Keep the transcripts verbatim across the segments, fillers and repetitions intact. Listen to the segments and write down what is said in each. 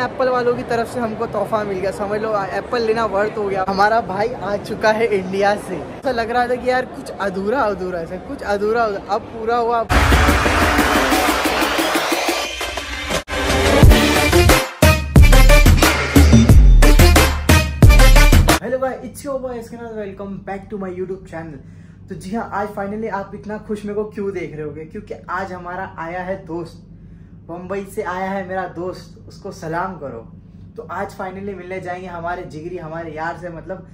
Apple वालों की तरफ से हमको तोहफा मिल गया, समझ लो एप्पल लेना वर्थ हो गया। हमारा भाई आ चुका है इंडिया से। ऐसा लग रहा था कि यार कुछ अधूरा अधूरा है, कुछ अधूरा अब पूरा हुआ। हेलो भाई, it's your boy SK Nath, welcome back to my YouTube channel. तो जी हाँ, आज फाइनली आप इतना खुश मेरे को क्यों देख रहे होगे, क्योंकि आज हमारा आया है दोस्त, बम्बई से आया है मेरा दोस्त, उसको सलाम करो। तो आज फाइनली मिलने जाएंगे हमारे जिगरी, हमारे यार से। मतलब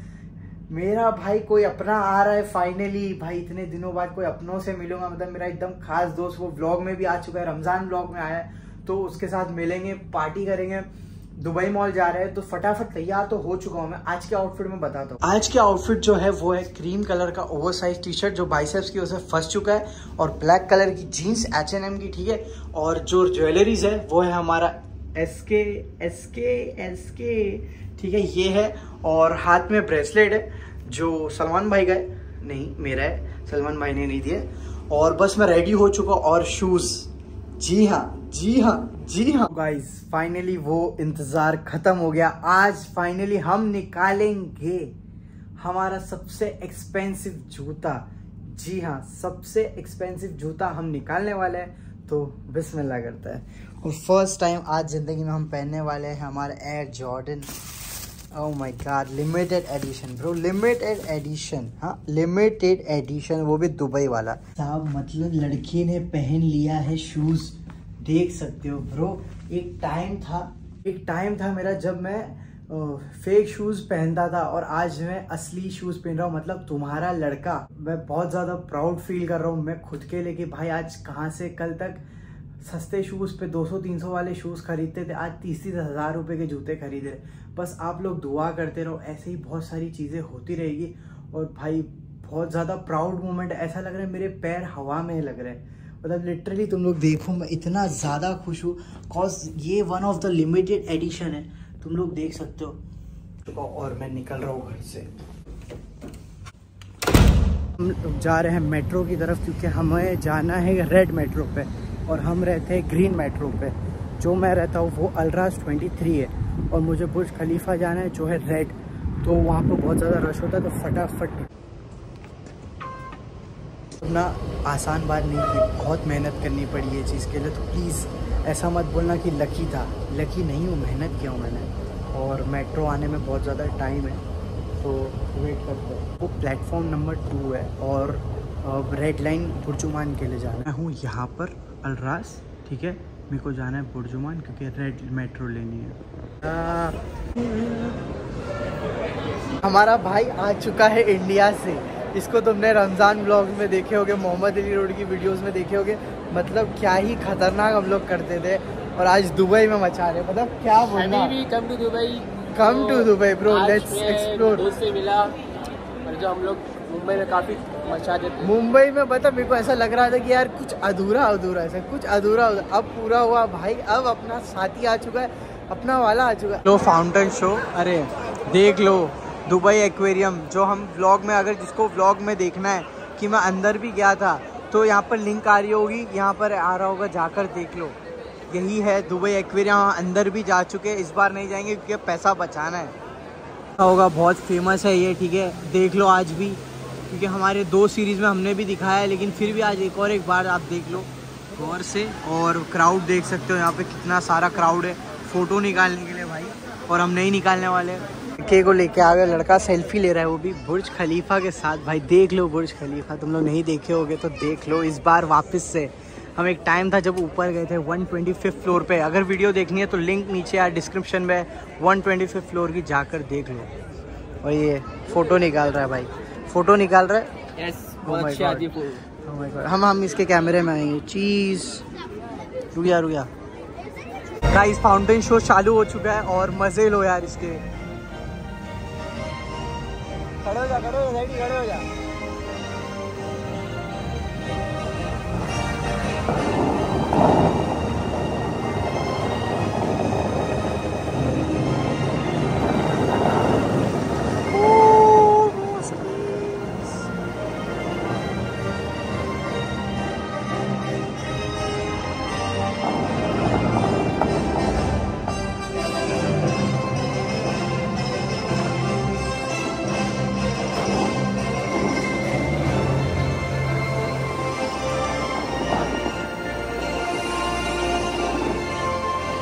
मेरा भाई कोई अपना आ रहा है फाइनली। भाई इतने दिनों बाद कोई अपनों से मिलूंगा, मतलब मेरा एकदम खास दोस्त। वो व्लॉग में भी आ चुका है, रमजान व्लॉग में आया है, तो उसके साथ मिलेंगे, पार्टी करेंगे। दुबई मॉल जा रहे हैं, तो फटाफट तैयार तो हो चुका हूँ मैं। आज के आउटफिट में बताता हूँ। आज के आउटफिट जो है वो है क्रीम कलर का ओवरसाइज टी शर्ट जो बाइसेप्स की वजह से फंस चुका है, और ब्लैक कलर की जीन्स एच एन एम की, ठीक है। और जो ज्वेलरीज है वो है हमारा एस के एस के एस के, ठीक है, ये है। और हाथ में ब्रेसलेट है जो सलमान भाई का है, नहीं मेरा है, सलमान भाई ने नहीं दिया। और बस मैं रेडी हो चुका। और शूज, जी हाँ जी हाँ जी हाँ गाइस, फाइनली वो इंतजार खत्म हो गया। आज फाइनली हम निकालेंगे हमारा सबसे एक्सपेंसिव जूता। जी हाँ, सबसे एक्सपेंसिव जूता हम निकालने वाले हैं, तो बिस्मिल्लाह करता है। और फर्स्ट टाइम आज जिंदगी में हम पहनने वाले हैं हमारे Air Jordan. Oh my god, limited edition bro, limited edition. हाँ, लिमिटेड एडिशन, वो भी दुबई वाला साहब। मतलब लड़की ने पहन लिया है शूज, देख सकते हो ब्रो। एक टाइम था एक टाइम था मेरा जब मैं फेक शूज पहनता था, और आज मैं असली शूज पहन रहा हूँ। मतलब तुम्हारा लड़का, मैं बहुत ज्यादा प्राउड फील कर रहा हूँ मैं खुद के लिए कि भाई आज कहाँ से कल तक सस्ते शूज पे दो सौ तीन सौ वाले शूज खरीदते थे, आज तीस तीस हजार रुपए के जूते खरीद रहे। बस आप लोग दुआ करते रहो, ऐसे ही बहुत सारी चीजें होती रहेगी। और भाई बहुत ज्यादा प्राउड मोमेंट, ऐसा लग रहा है मेरे पैर हवा में लग रहे हैं। मतलब लिटरली तुम लोग देखो, मैं इतना ज़्यादा खुश हूँ कॉज ये one of the limited edition है, तुम लोग देख सकते हो। और मैं निकल रहा हूँ घर से। हम जा रहे हैं मेट्रो की तरफ, क्योंकि हमें जाना है रेड मेट्रो पे, और हम रहते हैं ग्रीन मेट्रो पे। जो मैं रहता हूँ वो अल्ट्रास ट्वेंटी थ्री है, और मुझे बुर्ज खलीफा जाना है जो है रेड। तो वहाँ पर बहुत ज़्यादा रश होता है, तो फटाफट। ना आसान बात नहीं थी, बहुत मेहनत करनी पड़ी ये चीज़ के लिए। तो प्लीज़ ऐसा मत बोलना कि लकी था, लकी नहीं हूँ, मेहनत किया हूँ मैंने। और मेट्रो आने में बहुत ज़्यादा टाइम है, तो वेट करते हैं। वो प्लेटफॉर्म नंबर टू है, और रेड लाइन बुर्जुमान के लिए जाना है। मैं हूँ यहाँ पर अल्ट्रास, ठीक है, मेरे को जाना है बुर्जुमान, क्योंकि रेड मेट्रो लेनी है। आ, हमारा भाई आ चुका है इंडिया से। इसको तुमने रमज़ान ब्लॉग में देखे होगे, मोहम्मद अली रोड की वीडियोस में देखे होगे। मतलब क्या ही खतरनाक हम लोग करते थे, और आज दुबई में मचा रहे। मतलब क्या बोलना, come to Dubai, come to Dubai bro, let's explore. दोस्त से मिला, और जो हम लोग मुंबई में काफ़ी मचा देते। मुंबई में मतलब मेरे को ऐसा लग रहा था कि यार कुछ अधूरा अधूरा है, कुछ अधूरा अधूरा। अब पूरा हुआ भाई, अब अपना साथी आ चुका है, अपना वाला आ चुका है। लो फाउंटेन शो, अरे देख लो दुबई एक्वेरियम, जो हम व्लॉग में, अगर जिसको व्लॉग में देखना है कि मैं अंदर भी गया था, तो यहाँ पर लिंक आ रही होगी, यहाँ पर आ रहा होगा, जाकर देख लो। यही है दुबई एक्वेरियम। अंदर भी जा चुके हैं, इस बार नहीं जाएंगे क्योंकि पैसा बचाना है। होगा बहुत फेमस है ये, ठीक है, देख लो आज भी, क्योंकि हमारे दो सीरीज़ में हमने भी दिखाया है, लेकिन फिर भी आज एक और एक बार आप देख लो गौर से। और क्राउड देख सकते हो यहाँ पे कितना सारा क्राउड है फ़ोटो निकालने के लिए भाई, और हम नहीं निकालने वाले। लड़के को लेके आ गया, लड़का सेल्फी ले रहा है, वो भी बुर्ज खलीफा के साथ। भाई देख लो बुर्ज खलीफा, तुम लोग नहीं देखे होगे तो देख लो इस बार वापस से। हम एक टाइम था जब ऊपर गए थे वन ट्वेंटी फिफ्थ फ्लोर पे। अगर वीडियो देखनी है तो लिंक नीचे या डिस्क्रिप्शन में, वन ट्वेंटी फिफ्थ फ्लोर की जाकर देख लो। और ये फ़ोटो निकाल रहा है भाई, फ़ोटो निकाल रहा है। यस, बहुत अच्छी आती है फोटो। Oh my God, हम हम इसके कैमरे में आएंगे। चीज़ रुकिया रुकिया गाइस, फाउंटेन शो चालू हो चुका है, और मज़े लो यार इसके। खड़े हो जा, खड़े हो जा, खड़े हो जा।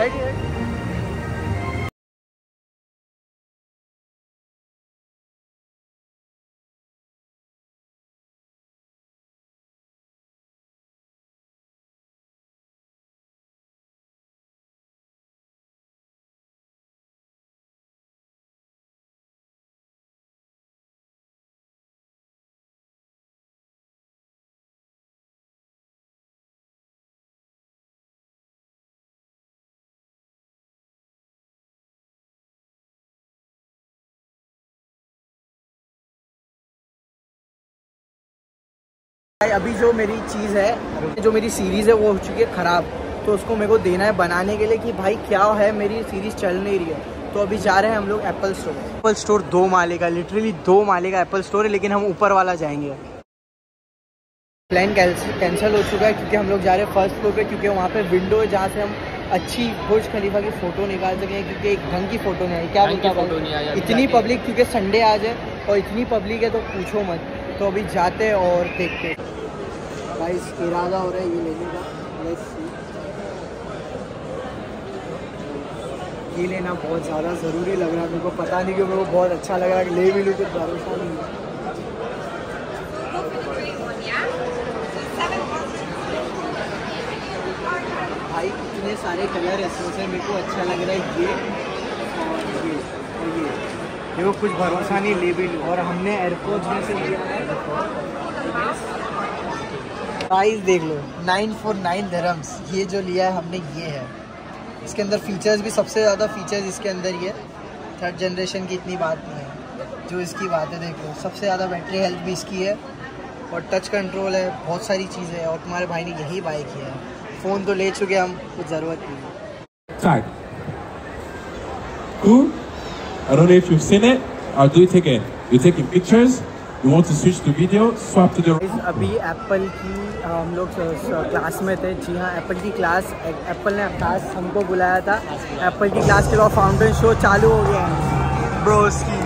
बैठिए। अभी जो मेरी चीज़ है, जो मेरी सीरीज़ है वो हो चुकी है ख़राब, तो उसको मेरे को देना है बनाने के लिए कि भाई क्या है, मेरी सीरीज़ चल नहीं रही है। तो अभी जा रहे हैं हम लोग एप्पल स्टोर। एप्पल स्टोर दो माले का, लिटरली दो माले का एप्पल स्टोर है, लेकिन हम ऊपर वाला जाएंगे। प्लान कैंसिल हो चुका है क्योंकि हम लोग जा रहे हैं फर्स्ट फ्लोर पे, क्योंकि वहाँ पे विंडो है जहाँ से हम अच्छी बुर्ज खलीफा की फ़ोटो निकाल सकें, क्योंकि एक ढंग की फ़ोटो नहीं आई। क्या फोटो नहीं आई, इतनी पब्लिक, क्योंकि संडे आज है और इतनी पब्लिक है तो पूछो मत। तो अभी जाते हैं और देखते हैं। गाइस इरादा हो रहा है ये लेने का, लेट्स सी। ये लेना बहुत ज़्यादा ज़रूरी लग रहा है मेरे को, पता नहीं क्यों मेरे को बहुत अच्छा लग रहा है, ले भी लूँ कुछ भरोसा नहीं है। भाई इतने सारे कलर है इसमें से, मेरे को अच्छा लग रहा है ये और ये और ये, देखो कुछ भरोसा नहीं, ले भी लूँ। और हमने एयरपोर्ट में से लिया है। प्राइस देख लो, नाइन फोर नाइन दिरहम्स। ये जो लिया है हमने ये है। इसके अंदर फीचर्स भी, सबसे ज़्यादा फीचर्स इसके अंदर ये थर्ड जनरेशन की इतनी बात नहीं है जो इसकी बात है। देख लो, सबसे ज़्यादा बैटरी हेल्थ भी इसकी है और टच कंट्रोल है, बहुत सारी चीज़ें हैं। और तुम्हारे भाई ने यही बाय किया है। फ़ोन तो ले चुके हम, कुछ ज़रूरत नहीं है। Cool. I don't know if you've seen it. I'll do it again. You're taking pictures. You want to switch to video? Swap to the. अभी एप्पल की हम लोग क्लास में थे। जी हाँ, एप्पल की क्लास, एप्पल ने क्लास हमको बुलाया था। एप्पल की क्लास के बाद फाउंटेन शो चालू हो गया है ब्रोस की।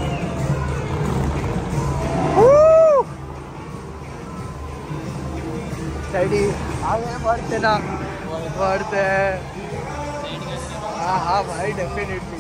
आगे बढ़ते ना, बढ़ते हैं। हाँ हाँ भाई, डेफिनेटली।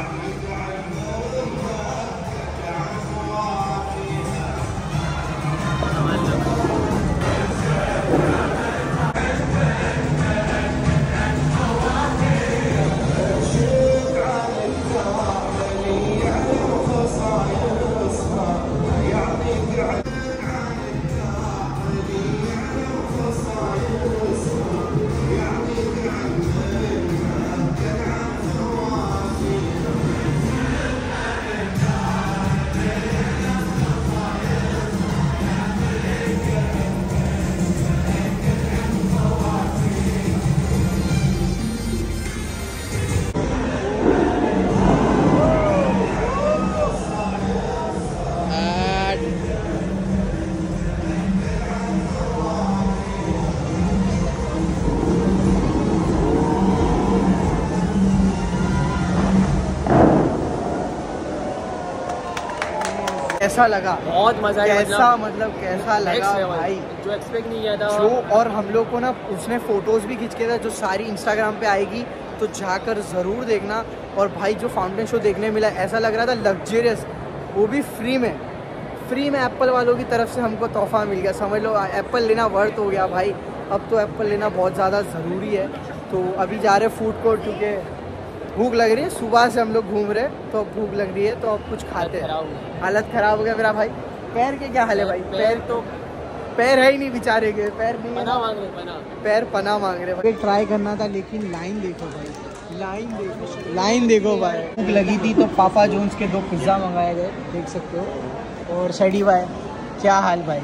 कैसा लगा? बहुत मजा आया। कैसा मतलब कैसा लगा भाई, जो एक्सपेक्ट नहीं किया था जो। और हम लोग को ना उसने फोटोज भी खींच के था, जो सारी इंस्टाग्राम पे आएगी, तो जाकर ज़रूर देखना। और भाई जो फाउंटेन शो देखने मिला, ऐसा लग रहा था लग्जरियस, वो भी फ्री में। फ्री में एप्पल वालों की तरफ से हमको तोहफा मिल गया, समझ लो एप्पल लेना वर्थ हो गया भाई। अब तो एप्पल लेना बहुत ज़्यादा ज़रूरी है। तो अभी जा रहे फूड कोर्ट, क्योंकि भूख लग रही है। सुबह से हम लोग घूम रहे, तो भूख लग रही है, तो अब कुछ खाते हैं। हालत ख़राब हो गया मेरा भाई। पैर के क्या हाल है भाई? पैर तो पैर है ही नहीं बेचारे के, पैर नहीं, पना मांग रहे, पना। पैर पना मांग रहे भाई। ट्राई करना था, लेकिन लाइन देखो भाई, लाइन देखो, लाइन देखो भाई। भूख लगी थी तो पापा जोन्स के दो पिज़्ज़ा मंगाए गए, देख सकते हो। और शेडी भाई, क्या हाल भाई?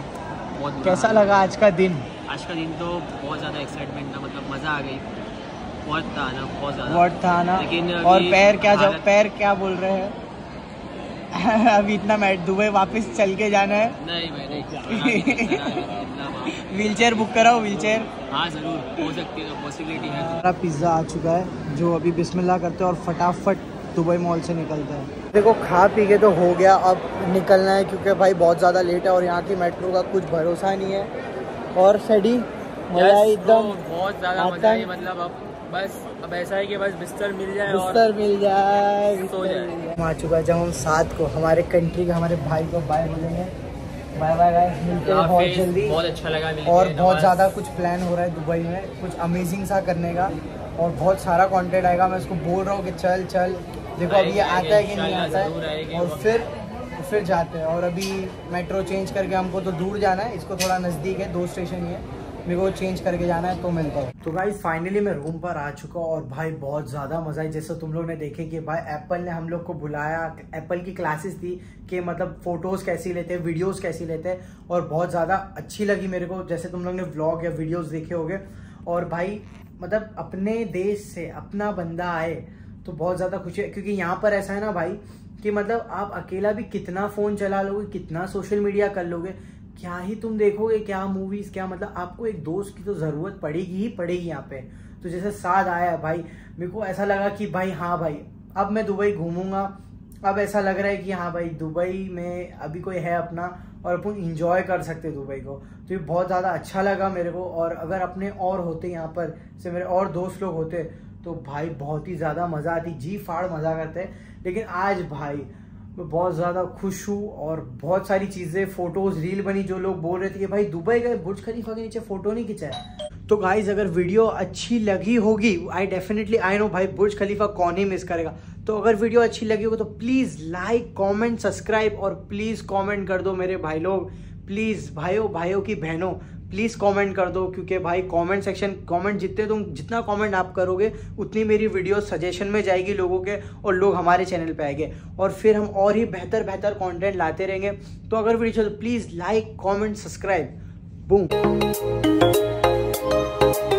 कैसा लगा आज का दिन? आज का दिन तो बहुत ज़्यादा एक्साइटमेंट था, मतलब मज़ा आ गई। वर्थ था ना, बहुत ज़्यादा वर्थ था ना। लेकिन और पैर क्या, जब पैर क्या बोल रहे हैं? अभी इतना मैच दुबई वापस चल के जाना है? नहीं मैं नहीं। व्हील चेयर बुक कराओ, व्हील चेयर। हाँ ज़रूर हो सकती है, तो पॉसिबिलिटी है। हमारा पिज़्ज़ा आ चुका है, जो अभी बिस्मिल्लाह करते हैं और फटाफट दुबई मॉल से निकलता है। देखो खा पी के तो हो गया, अब निकलना है, क्योंकि भाई बहुत ज़्यादा लेट है और यहाँ की मेट्रो का कुछ भरोसा नहीं है। और शेडी मजा एकदम बहुत ज़्यादा मजा है, मतलब अब बस अब ऐसा है कि बस बिस्तर मिल जाए बिस्तर मिल जाए सो जाए। हम आ चुका है जब हम साथ को हमारे कंट्री के हमारे भाई को बाय बोलेंगे। बाय बाय गाइस, मिलते हैं बहुत जल्दी। बहुत अच्छा लगा मिलके। और बहुत ज़्यादा कुछ प्लान हो रहा है दुबई में, कुछ अमेजिंग सा करने का, और बहुत सारा कंटेंट आएगा। मैं उसको बोल रहा हूँ कि चल चल, देखो अभी ये आता है कि नहीं आता है, और फिर फिर जाते हैं। और अभी मेट्रो चेंज करके हमको तो दूर जाना है, इसको थोड़ा नज़दीक है, दो स्टेशन ही है, मेरे को चेंज करके जाना है, तो मिलता हूँ। तो गाइस फाइनली मैं रूम पर आ चुका हूँ और भाई बहुत ज़्यादा मज़ा है। जैसे तुम लोग ने देखे कि भाई एप्पल ने हम लोग को बुलाया, एप्पल की क्लासेस थी कि मतलब फ़ोटोज़ कैसी लेते हैं, वीडियोज़ कैसी लेते हैं, और बहुत ज़्यादा अच्छी लगी मेरे को। जैसे तुम लोग ने व्लॉग या वीडियोज़ देखे होंगे, और भाई मतलब अपने देश से अपना बंदा आए तो बहुत ज़्यादा खुशी है। क्योंकि यहाँ पर ऐसा है ना भाई कि मतलब आप अकेला भी कितना फ़ोन चला लोगे, कितना सोशल मीडिया कर लोगे, क्या ही तुम देखोगे, क्या मूवीज़, क्या मतलब आपको एक दोस्त की तो ज़रूरत पड़ेगी ही पड़ेगी यहाँ पे। तो जैसे साथ आया भाई, मेरे को ऐसा लगा कि भाई हाँ भाई अब मैं दुबई घूमूंगा। अब ऐसा लग रहा है कि हाँ भाई दुबई में अभी कोई है अपना, और अपन इंजॉय कर सकते दुबई को। तो ये बहुत ज़्यादा अच्छा लगा मेरे को। और अगर अपने और होते यहाँ पर से मेरे और दोस्त लोग होते तो भाई बहुत ही ज़्यादा मज़ा आती, जी फाड़ मज़ा करते। लेकिन आज भाई मैं बहुत ज़्यादा खुश हूँ, और बहुत सारी चीज़ें, फ़ोटोज़, रील बनी। जो लोग बोल रहे थे कि भाई दुबई गए, बुर्ज खलीफा के नीचे फ़ोटो नहीं खिंचाए। तो गाइज अगर वीडियो अच्छी लगी होगी, आई डेफिनेटली आई नो भाई बुर्ज खलीफा कौन ही मिस करेगा। तो अगर वीडियो अच्छी लगी होगी तो प्लीज़ लाइक, कमेंट, सब्सक्राइब, और प्लीज़ कमेंट कर दो मेरे भाई लोग। प्लीज़ भाइयों भाइयों की बहनों प्लीज़ कमेंट कर दो, क्योंकि भाई कमेंट सेक्शन, कमेंट जितने तुम जितना कमेंट आप करोगे उतनी मेरी वीडियो सजेशन में जाएगी लोगों के, और लोग हमारे चैनल पे आएंगे, और फिर हम और ही बेहतर बेहतर कंटेंट लाते रहेंगे। तो अगर वीडियो चलो please like, comment, subscribe, boom.